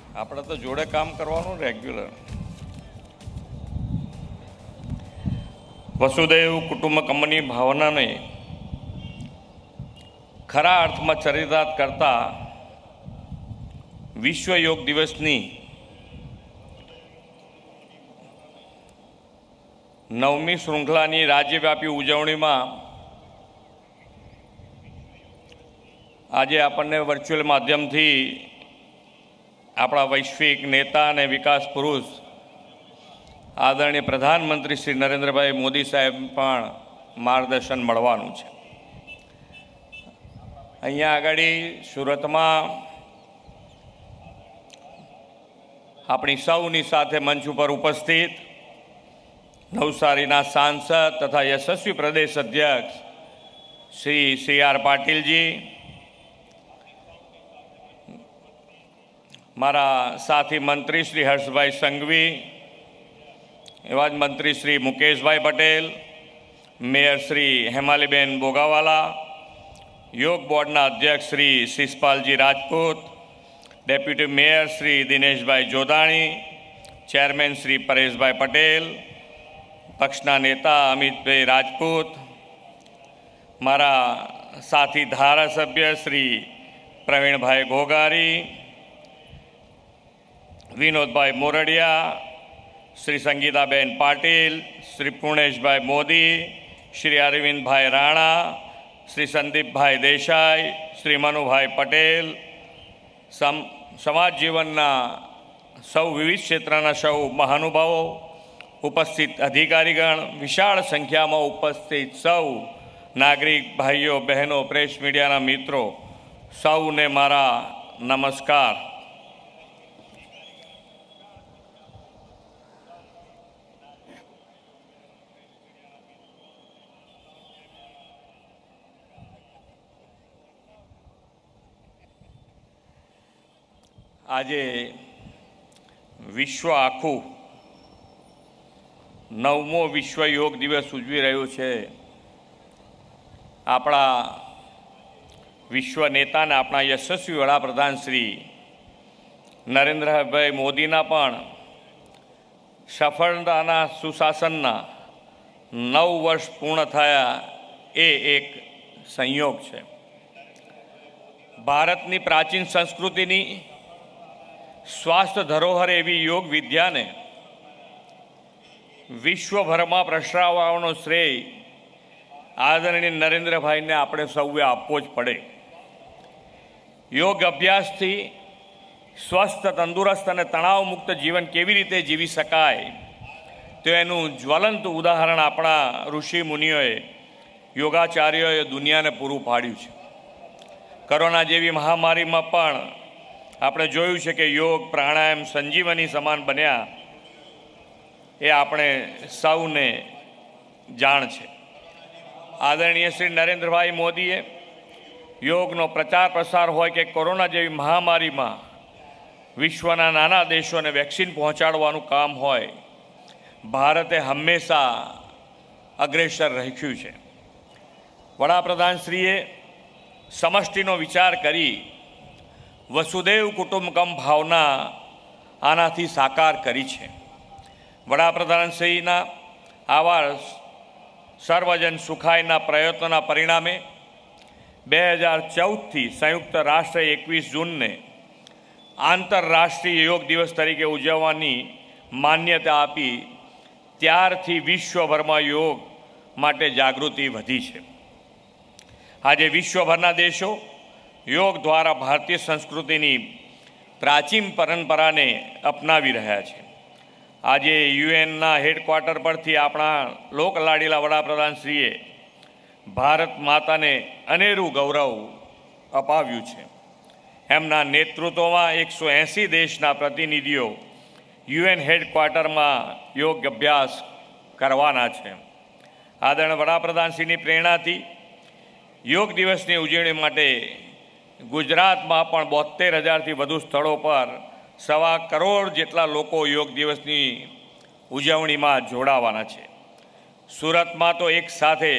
આપણે તો જોડે કામ કરવાનું રેગ્યુલર. વસુદૈવ કુટુંબકમની ભાવનાને ખરા અર્થમાં ચરિતાર્થ કરતા વિશ્વ યોગ દિવસની 9મી શૃંખલાની રાજ્યવ્યાપી ઉજવણીમાં આજે આપણને વર્ચ્યુઅલ માધ્યમથી આપણા વૈશ્વિક નેતા અને વિકાસ પુરુષ આદરણીય પ્રધાનમંત્રી શ્રી નરેન્દ્રભાઈ મોદી સાહેબ પણ માર્ગદર્શન મળવાનું છે. અહીંયા આગળ સુરતમાં આપણી સૌની સાથે મંચ ઉપર ઉપસ્થિત નવસારીના સાંસદ તથા યશસ્વી પ્રદેશ અધ્યક્ષ શ્રી CR પાટીલજી, મારા સાથી મંત્રી શ્રી હર્ષભાઈ સંઘવી, એવા જ મંત્રી શ્રી મુકેશભાઈ પટેલ, મેયર શ્રી હેમાલીબેન બોગાવાલા, યોગ બોર્ડના અધ્યક્ષ Shri Shishpalji Rajput, deputy mayor Shri Dineshbhai Jodhani, chairman Shri Pareshbhai Patel, પક્ષના નેતા અમિતભાઈ રાજપૂત, મારા સાથી ધારાસભ્ય શ્રી પ્રવીણભાઈ ઘોઘારી, વિનોદભાઈ મોરડિયા, શ્રી સંગીતાબેન પાટીલ, શ્રી પૂર્ણેશભાઈ મોદી, શ્રી અરવિંદભાઈ રાણા, શ્રી સંદીપભાઈ દેસાઈ, શ્રી મનુભાઈ પટેલ, સમાજ જીવનના સૌ વિવિધ ક્ષેત્રના સૌ મહાનુભાવો, ઉપસ્થિત અધિકારીગણ, વિશાળ સંખ્યામાં ઉપસ્થિત સૌ નાગરિક ભાઈઓ બહેનો, પ્રેસ મીડિયાના મિત્રો, સૌને મારા નમસ્કાર. આજે વિશ્વ આખું 9મો વિશ્વ યોગ દિવસ ઉજવી રહ્યું છે. આપણા વિશ્વ નેતાને આપણા યશસ્વી વડાપ્રધાન શ્રી નરેન્દ્રભાઈ મોદીના પણ સફળતાના સુશાસનના 9 વર્ષ પૂર્ણ થયા એ એક સંયોગ છે. ભારતની પ્રાચીન સંસ્કૃતિની સ્વાસ્થ્ય ધરોહર એવી યોગ વિદ્યાને વિશ્વભરમાં પ્રસરાવવાનો શ્રેય આદરણીય નરેન્દ્રભાઈને આપણે સૌએ આપવો જ પડે. યોગ અભ્યાસથી સ્વસ્થ, તંદુરસ્ત અને તણાવમુક્ત જીવન કેવી રીતે જીવી શકાય તો એનું જ્વલંત ઉદાહરણ આપણા ઋષિ મુનિઓએ, યોગાચાર્યોએ દુનિયાને પૂરું પાડ્યું છે. કોરોના જેવી મહામારીમાં પણ આપણે જોયું છે કે યોગ, પ્રાણાયામ સંજીવની સમાન બન્યા એ આપણે સૌને જાણ છે. આદરણીય શ્રી નરેન્દ્રભાઈ મોદીએ યોગનો પ્રચાર પ્રસાર હોય કે કોરોના જેવી મહામારીમાં વિશ્વના નાના દેશોને વેક્સિન પહોંચાડવાનું કામ હોય, ભારતે હંમેશા અગ્રેસર રાખ્યું છે. વડાપ્રધાનશ્રીએ સમષ્ટિનો વિચાર કરી વસુદેવ કુટુંબકમ ભાવના આનાથી સાકાર કરી છે. વડાપ્રધાનશ્રીના આવા સર્વજન સુખાયના પ્રયત્નોના પરિણામે 2014થી સંયુક્ત રાષ્ટ્રે 21 જૂનને આંતરરાષ્ટ્રીય યોગ દિવસ તરીકે ઉજવવાની માન્યતા આપી ત્યારથી વિશ્વભરમાં યોગ માટે જાગૃતિ વધી છે. આજે વિશ્વભરના દેશો યોગ દ્વારા ભારતીય સંસ્કૃતિની પ્રાચીન પરંપરાને અપનાવી રહ્યા છે. આજે યુએનના હેડક્વાર્ટર પરથી આપણા લોકલાડીલા વડાપ્રધાનશ્રીએ ભારત માતાને અનેરું ગૌરવ અપાવ્યું છે. એમના નેતૃત્વમાં 180 દેશના પ્રતિનિધિઓ યુએન હેડક્વાર્ટરમાં યોગ અભ્યાસ કરવાના છે. આદરણીય વડાપ્રધાનશ્રીની પ્રેરણાથી યોગ દિવસની ઉજવણી માટે ગુજરાતમાં પણ 72,000થી વધુ સ્થળો પર 1.25 કરોડ જેટલા લોકો યોગ દિવસની ઉજવણીમાં જોડાવાના છે. સુરતમાં તો એક સાથે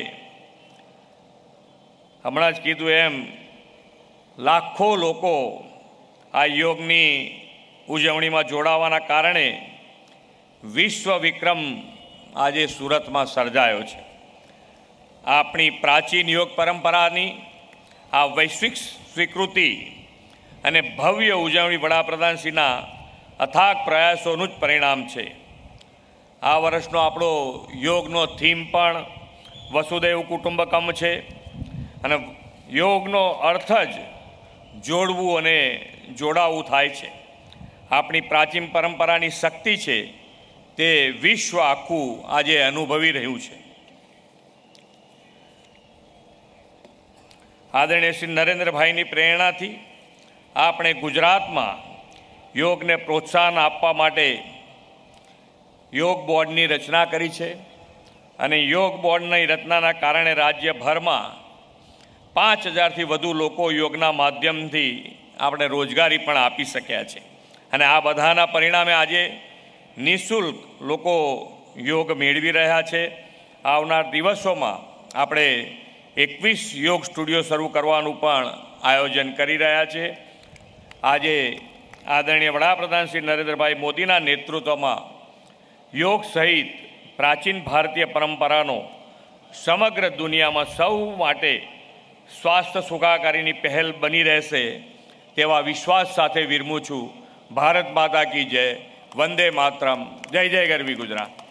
હમણાં જ કીધું એમ લાખો લોકો આ યોગની ઉજવણીમાં જોડાવાના કારણે વિશ્વ વિક્રમ આજે સુરતમાં સર્જાયો છે. આપણી પ્રાચીન યોગ પરંપરાની આ વૈશ્વિક સ્વીકૃતિ અને ભવ્ય ઉજવણી વડાપ્રધાનશ્રીના અથાગ પ્રયાસોનું જ પરિણામ છે. આ વર્ષનો આપણો યોગનો થીમ પણ વસુદૈવ કુટુંબકમ છે અને યોગનો અર્થ જ જોડવું અને જોડાવું થાય છે. આપણી પ્રાચીન પરંપરાની શક્તિ છે તે વિશ્વ આખું આજે અનુભવી રહ્યું છે. આદરણીય શ્રી નરેન્દ્રભાઈની પ્રેરણાથી આપણે ગુજરાતમાં યોગને પ્રોત્સાહન આપવા માટે યોગ બોર્ડની રચના કરી છે અને યોગ બોર્ડની રચનાના કારણે રાજ્યભરમાં 5000થી વધુ લોકો યોગના માધ્યમથી આપણે રોજગારી પણ આપી શક્યા છે. અને આ બધાના પરિણામે આજે નિઃશુલ્ક લોકો યોગ મેળવી રહ્યા છે. આવનાર દિવસોમાં આપણે 21 યોગ સ્ટુડિયો શરૂ કરવાનું પણ આયોજન કરી રહ્યા છે. આજે આદરણીય વડાપ્રધાન શ્રી નરેન્દ્રભાઈ મોદીના નેતૃત્વમાં યોગ સહિત પ્રાચીન ભારતીય પરંપરાનો સમગ્ર દુનિયામાં સૌ માટે સ્વાસ્થ્ય સુખાકારીની પહેલ બની રહેશે તેવા વિશ્વાસ સાથે વિરમું છું. ભારત માતા કી જય. વંદે માતરમ. જય જય ગરવી ગુજરાત.